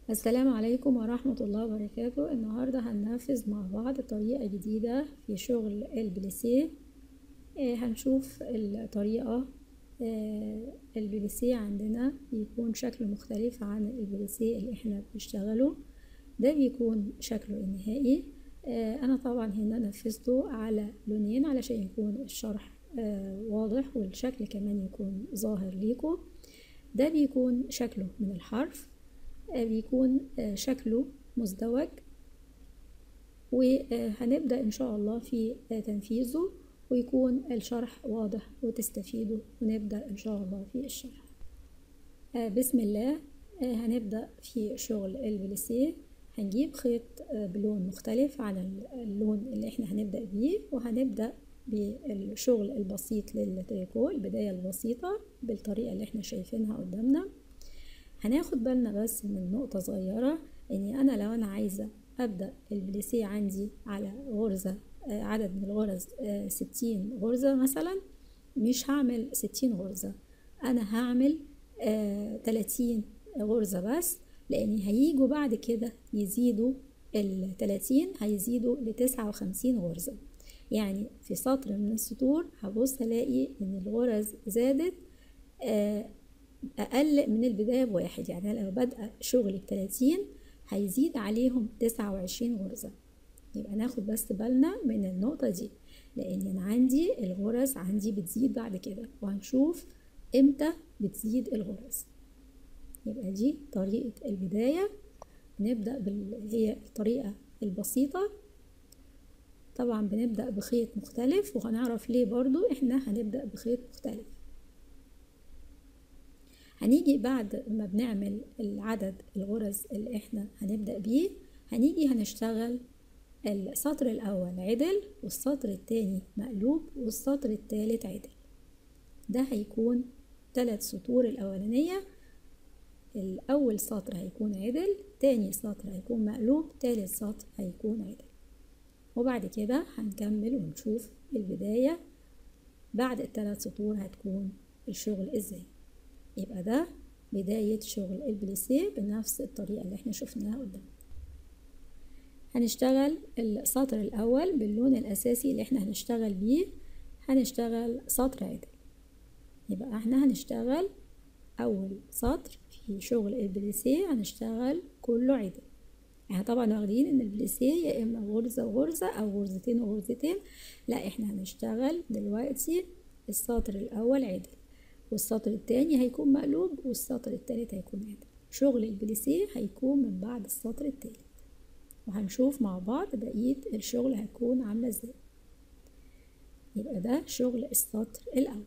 السلام عليكم ورحمة الله وبركاته. النهاردة هننفذ مع بعض طريقة جديدة في شغل البليسيه. هنشوف الطريقة. البليسيه عندنا بيكون شكله مختلف عن البليسيه اللي احنا بنشتغله. ده بيكون شكله النهائي. انا طبعا هنا نفذته على لونين علشان يكون الشرح واضح والشكل كمان يكون ظاهر ليكم. ده بيكون شكله من الحرف، بيكون شكله مزدوج، وهنبدأ إن شاء الله في تنفيذه ويكون الشرح واضح وتستفيدوا، ونبدأ إن شاء الله في الشرح. بسم الله. هنبدأ في شغل البليسيه. هنجيب خيط بلون مختلف عن اللون اللي احنا هنبدأ بيه، وهنبدأ بالشغل البسيط للتريكو، البداية البسيطة بالطريقة اللي احنا شايفينها قدامنا. هناخد بالنا بس من نقطة صغيرة، اني انا لو انا عايزة ابدأ البليسيه عندي على غرزة، عدد من الغرز 60 غرزة مثلا، مش هعمل 60 غرزة، انا هعمل 30 غرزة بس، لان هيجوا بعد كده يزيدوا ال30، هيزيدوا ل59 غرزة. يعني في سطر من السطور هبص الاقي ان الغرز زادت أقل من البداية بواحد. يعني لو بدأ شغلي ب30 هيزيد عليهم 29 غرزة. يبقى ناخد بس بالنا من النقطة دي، لأن أنا عندي الغرز عندي بتزيد بعد كده، وهنشوف إمتى بتزيد الغرز. يبقى دي طريقة البداية. نبدأ هي الطريقة البسيطة. طبعا بنبدأ بخيط مختلف، وهنعرف ليه برضو إحنا هنبدأ بخيط مختلف. هنيجي بعد ما بنعمل العدد الغرز اللي احنا هنبدأ بيه، هنيجي هنشتغل السطر الأول عدل، والسطر التاني مقلوب، والسطر التالت عدل. ده هيكون 3 سطور الأولانية. الأول سطر هيكون عدل، تاني سطر هيكون مقلوب، تالت سطر هيكون عدل. وبعد كده هنكمل ونشوف البداية بعد ال3 سطور هتكون الشغل ازاي. يبقى ده بداية شغل البليسيه بنفس الطريقة اللي احنا شفناها قدام. هنشتغل السطر الأول باللون الأساسي اللي احنا هنشتغل بيه، هنشتغل سطر عدل. يبقى احنا هنشتغل أول سطر في شغل البليسيه هنشتغل كله عدل. احنا طبعا واخدين ان البليسيه يا اما غرزة وغرزة او غرزتين وغرزتين، لا احنا هنشتغل دلوقتي السطر الأول عدل، والسطر التاني هيكون مقلوب، والسطر التالت هيكون عدل. شغل البليسيه هيكون من بعد السطر التالت، وهنشوف مع بعض بقية الشغل هيكون عاملة ازاي. يبقى ده شغل السطر الأول.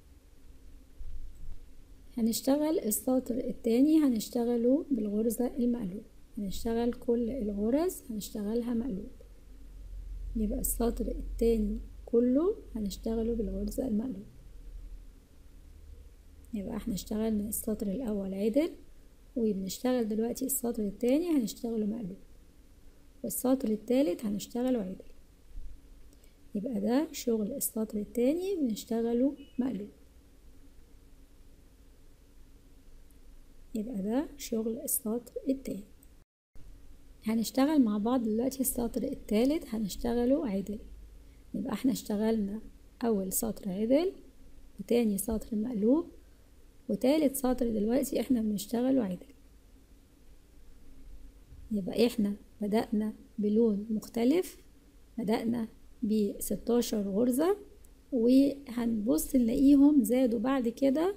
هنشتغل السطر التاني هنشتغله بالغرزة المقلوب. هنشتغل كل الغرز هنشتغلها مقلوب. يبقى السطر التاني كله هنشتغله بالغرزة المقلوب. يبقى احنا اشتغلنا السطر الأول عدل، وبنشتغل دلوقتي السطر التاني هنشتغله مقلوب، والسطر التالت هنشتغله عدل. يبقى ده شغل السطر التاني بنشتغله مقلوب. يبقى ده شغل السطر التاني. هنشتغل مع بعض دلوقتي السطر التالت هنشتغله عدل. يبقى احنا اشتغلنا أول سطر عدل، وتاني سطر مقلوب، وتالت سطر دلوقتي احنا بنشتغله عدل. يبقى احنا بدأنا بلون مختلف، بدأنا ب16 غرزة، وهنبص نلاقيهم زادوا بعد كده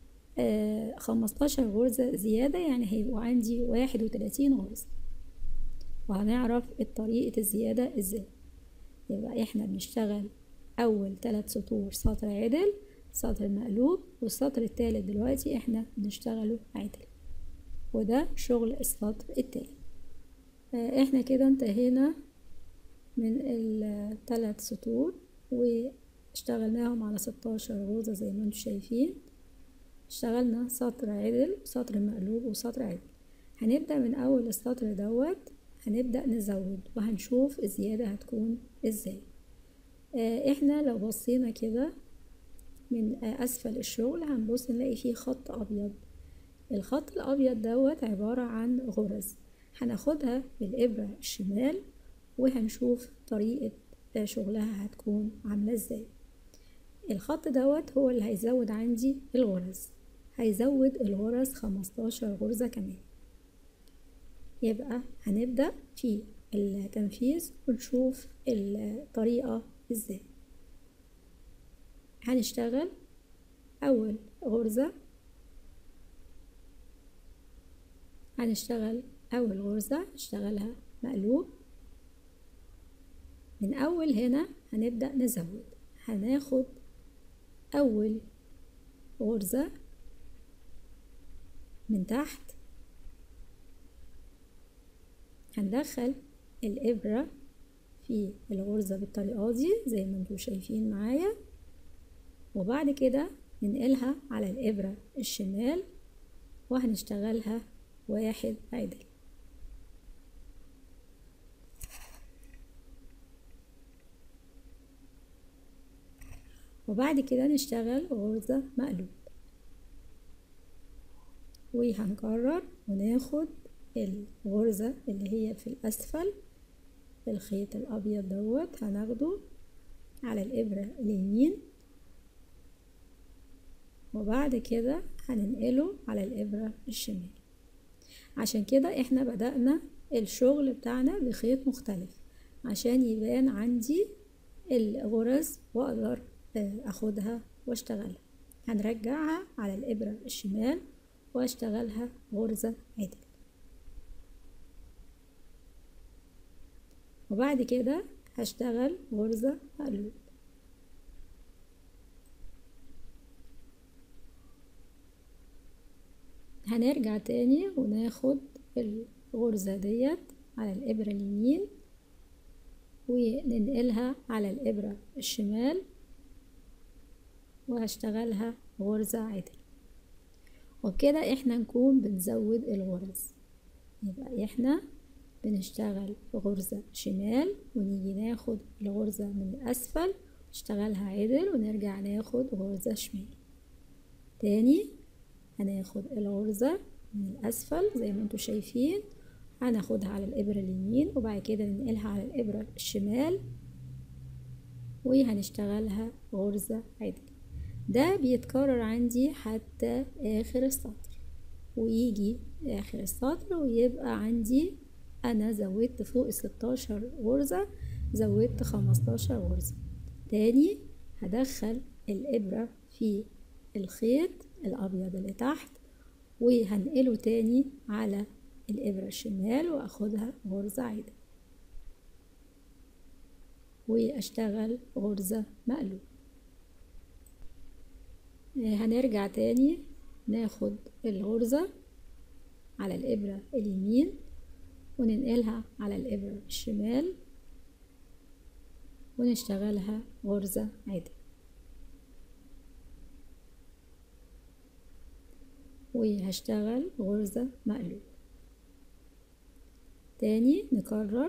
15 غرزة زيادة، يعني هيبقوا عندي 31 غرزة. وهنعرف طريقة الزيادة ازاي. يبقى احنا بنشتغل أول 3 سطور سطر عدل، سطر مقلوب، والسطر التالت دلوقتي احنا بنشتغله عدل، وده شغل السطر التالت. احنا كده انتهينا من ال3 سطور واشتغلناهم على 16 غرزة زي ما انتم شايفين. اشتغلنا سطر عدل وسطر مقلوب وسطر عدل. هنبدأ من أول السطر دوت، هنبدأ نزود وهنشوف الزيادة هتكون ازاي. احنا لو بصينا كده من أسفل الشغل هنبص نلاقي فيه خط أبيض الخط الأبيض دوت عبارة عن غرز، هناخدها بالإبرة الشمال وهنشوف طريقة شغلها هتكون عاملة ازاي. الخط دوت هو اللي هيزود عندي الغرز، هيزود الغرز 15 غرزة كمان. يبقى هنبدأ في التنفيذ ونشوف الطريقة ازاي. هنشتغل أول غرزة، نشتغلها مقلوب. من أول هنا هنبدأ نزود، هناخد أول غرزة من تحت، هندخل الإبرة في الغرزة بالطريقة دي زي ما انتوا شايفين معايا، وبعد كده ننقلها على الإبرة الشمال وهنشتغلها واحد عدل. وبعد كده نشتغل غرزة مقلوب، وهنكرر وناخد الغرزة اللي هي في الأسفل، الخيط الأبيض دوت هناخده على الإبرة اليمين، وبعد كده هننقله على الإبرة الشمال. عشان كده احنا بدأنا الشغل بتاعنا بخيط مختلف عشان يبان عندي الغرز واقدر اخدها واشتغلها. هنرجعها على الإبرة الشمال واشتغلها غرزة عدل، وبعد كده هشتغل غرزة مقلوب. هنرجع تاني وناخد الغرزة ديت على الإبرة اليمين وننقلها على الإبرة الشمال وهشتغلها غرزة عدل، وبكده احنا نكون بنزود الغرز. يبقى احنا بنشتغل غرزة شمال ونيجي ناخد الغرزة من الأسفل نشتغلها عدل ونرجع ناخد غرزة شمال تاني. هناخد الغرزة من الأسفل زي ما انتوا شايفين، هناخدها على الإبرة اليمين وبعد كده ننقلها على الإبرة الشمال وهنشتغلها غرزة عدل. ده بيتكرر عندي حتى آخر السطر، ويجي آخر السطر ويبقى عندي أنا زودت فوق 16 غرزة، زودت 15 غرزة. تاني هدخل الإبرة في الخيط الأبيض اللي تحت وهنقله تاني على الإبرة الشمال وأخدها غرزة عدل وأشتغل غرزة مقلوب. هنرجع تاني ناخد الغرزة على الإبرة اليمين وننقلها على الإبرة الشمال ونشتغلها غرزة عدل، وهشتغل غرزة مقلوب. تاني نكرر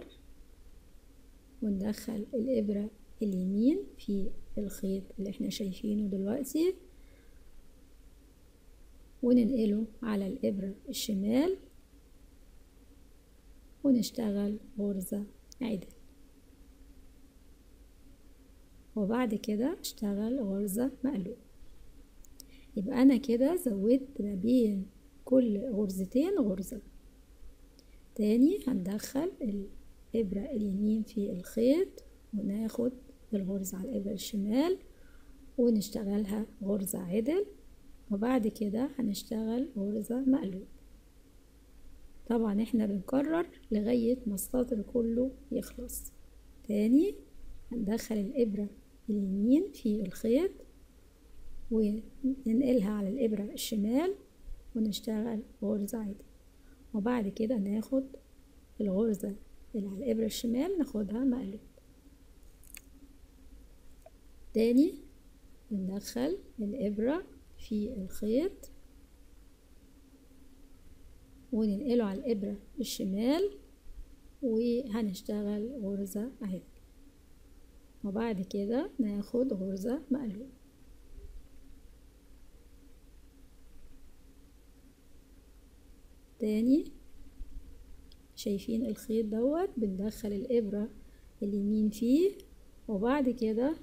وندخل الإبرة اليمين في الخيط اللي احنا شايفينه دلوقتي وننقله على الإبرة الشمال ونشتغل غرزة عدل، وبعد كده اشتغل غرزة مقلوب. يبقى أنا كده زودت ما بين كل غرزتين غرزة. تاني هندخل الإبرة اليمين في الخيط وناخد الغرزة على الإبرة الشمال ونشتغلها غرزة عدل، وبعد كده هنشتغل غرزة مقلوب. طبعا احنا بنكرر لغاية ما السطر كله يخلص. تاني هندخل الإبرة اليمين في الخيط وننقلها على الإبرة الشمال ونشتغل غرزة عدل، وبعد كده ناخد الغرزة اللي على الإبرة الشمال ناخدها مقلوب. تاني بندخل الإبرة في الخيط وننقله على الإبرة الشمال وهنشتغل غرزة عدل، وبعد كده ناخد غرزة مقلوب. تاني شايفين الخيط دوت، بندخل الإبرة اليمين فيه، وبعد كده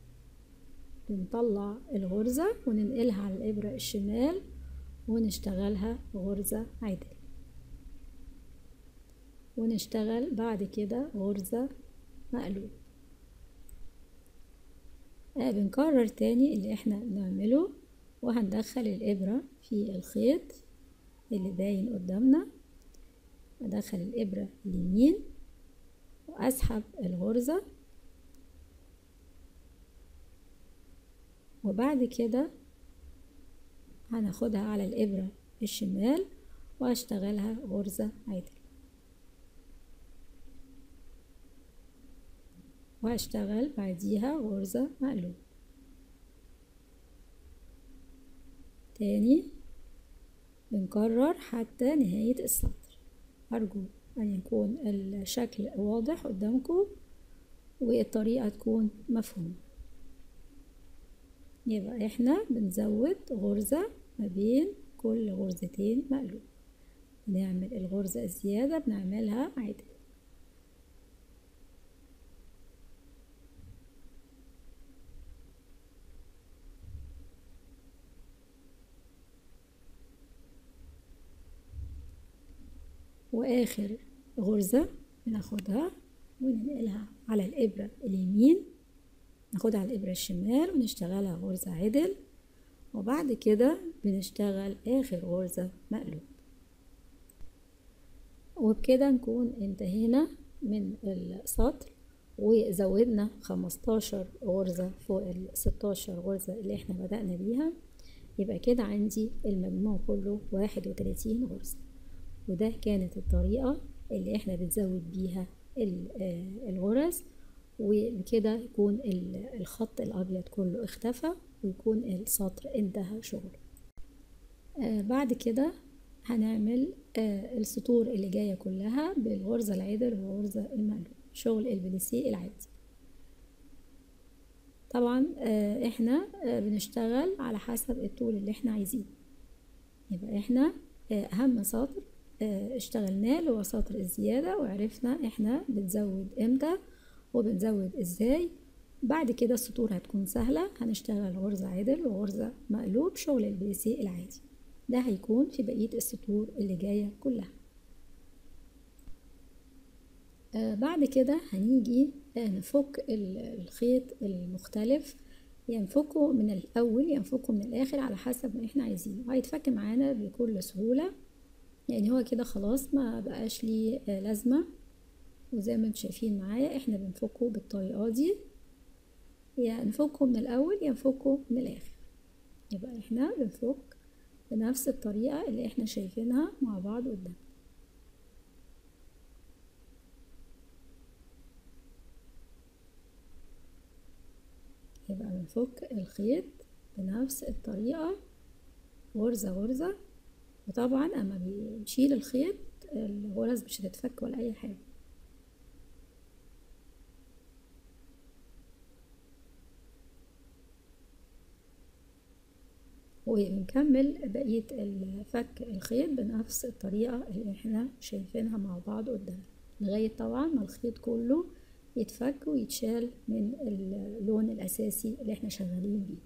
بنطلع الغرزة وننقلها على الإبرة الشمال ونشتغلها غرزة عدل، ونشتغل بعد كده غرزة مقلوب. بنكرر تاني اللي احنا بنعمله، وهندخل الإبرة في الخيط اللي باين قدامنا، أدخل الإبرة اليمين وأسحب الغرزة، وبعد كده هناخدها على الإبرة الشمال وأشتغلها غرزة عدل، وهشتغل بعديها غرزة مقلوب. تاني بنكرر حتى نهاية السطر. أرجو أن يكون الشكل واضح قدامكم والطريقة تكون مفهومة. يبقى احنا بنزود غرزة ما بين كل غرزتين مقلوب، بنعمل الغرزة الزيادة بنعملها عدل. واخر غرزة بناخدها وننقلها على الإبرة اليمين، ناخدها على الإبرة الشمال ونشتغلها غرزة عدل، وبعد كده بنشتغل آخر غرزة مقلوب. وبكده نكون انتهينا من السطر، وزودنا 15 غرزة فوق ال16 غرزة اللي احنا بدأنا بيها. يبقى كده عندي المجموع كله 31 غرزة، وده كانت الطريقة اللي احنا بنزود بيها الغرز، وبكده يكون الخط الأبيض كله اختفى ويكون السطر انتهى شغله. بعد كده هنعمل السطور اللي جاية كلها بالغرزة العدل والغرزة المقلوب، شغل البليسيه العادي. طبعا احنا بنشتغل على حسب الطول اللي احنا عايزينه. يبقى احنا اهم سطر اشتغلناه اللي هو سطر الزيادة، وعرفنا احنا بنزود امتى وبنزود ازاي. بعد كده السطور هتكون سهلة، هنشتغل غرزة عدل وغرزة مقلوب، شغل البليسيه العادي. ده هيكون في بقية السطور اللي جاية كلها. بعد كده هنيجي نفك الخيط المختلف، ينفكه من الأول ينفكه من الآخر على حسب ما احنا عايزينه، هيتفك معانا بكل سهولة، يعني هو كده خلاص ما بقاش ليه لازمة. وزي ما انتم شايفين معايا احنا بنفكه بالطريقة دي، ينفكه من الأول ينفكه من الآخر. يبقى احنا بنفك بنفس الطريقة اللي احنا شايفينها مع بعض قدام. يبقى بنفك الخيط بنفس الطريقة غرزة غرزة، وطبعا اما بنشيل الخيط الغرز مش هتتفك ولا اي حاجة. وبنكمل بقية فك الخيط بنفس الطريقة اللي احنا شايفينها مع بعض قدام، لغاية طبعا ما الخيط كله يتفك ويتشال من اللون الأساسي اللي احنا شغالين بيه.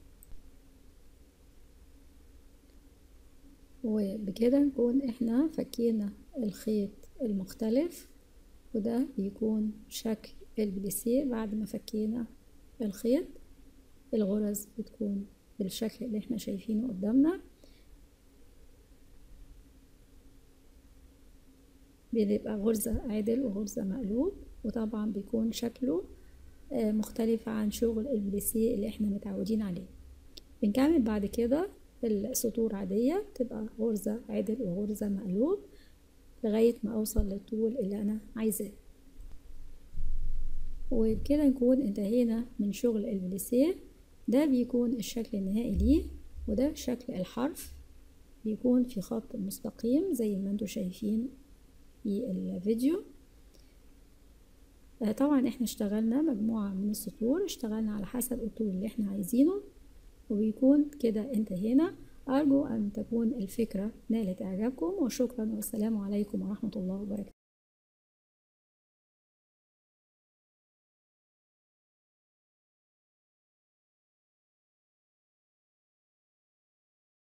وبكده نكون احنا فكينا الخيط المختلف، وده بيكون شكل البليسيه بعد ما فكينا الخيط. الغرز بتكون بالشكل اللي احنا شايفينه قدامنا، بيبقى غرزة عدل وغرزة مقلوب، وطبعا بيكون شكله مختلف عن شغل البليسيه اللي احنا متعودين عليه. بنكمل بعد كده السطور عادية، تبقى غرزة عدل وغرزة مقلوب لغاية ما اوصل للطول اللي انا عايزاه. وبكده نكون انتهينا من شغل البليسيه. ده بيكون الشكل النهائي ليه، وده شكل الحرف، بيكون في خط مستقيم زي ما انتم شايفين في الفيديو. طبعا احنا اشتغلنا مجموعة من السطور، اشتغلنا على حسب الطول اللي احنا عايزينه، وبيكون كده انتهينا. أرجو أن تكون الفكرة نالت إعجابكم، وشكرا والسلام عليكم ورحمة الله وبركاته.